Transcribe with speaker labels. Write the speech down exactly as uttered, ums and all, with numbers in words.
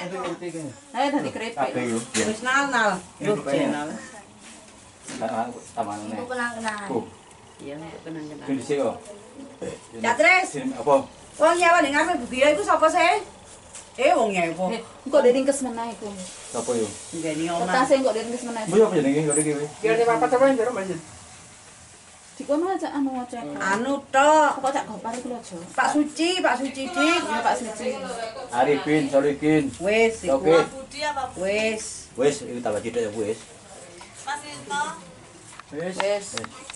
Speaker 1: Ayo dadi keripik.
Speaker 2: Wis nal-nal. Yo jenal.
Speaker 3: Taman
Speaker 4: Ibu kenang-kenangan.
Speaker 1: Iya, untuk kenang-kenangan.
Speaker 3: Ini sih kok.
Speaker 2: Ya Tris.
Speaker 3: Apa?
Speaker 2: Wong nyawa ning ngarepe Bu Gia iku sapa sih? Eh wong nyawa apa?
Speaker 1: Engko diringkes meneh iku.
Speaker 3: Apa yo?
Speaker 2: Nggeni omah.
Speaker 1: Kertasé engko diringkes meneh.
Speaker 3: Bu apa jenenge kok iki?
Speaker 5: Biar di papat apa yang jero Mas.
Speaker 1: Dikono aja anu aja.
Speaker 2: Anu tok.
Speaker 1: Kok tak gopar iku lho, Jo.
Speaker 2: Pak Suci, Pak Suci dik.
Speaker 1: Ya Pak Suci.
Speaker 3: Arifin, Solikin.
Speaker 2: Wis iku.
Speaker 3: Oke.
Speaker 2: Wis.
Speaker 3: Wis, iki tambah cedek ya wis.
Speaker 4: Mas Rinto.
Speaker 3: Wis.
Speaker 1: Wis.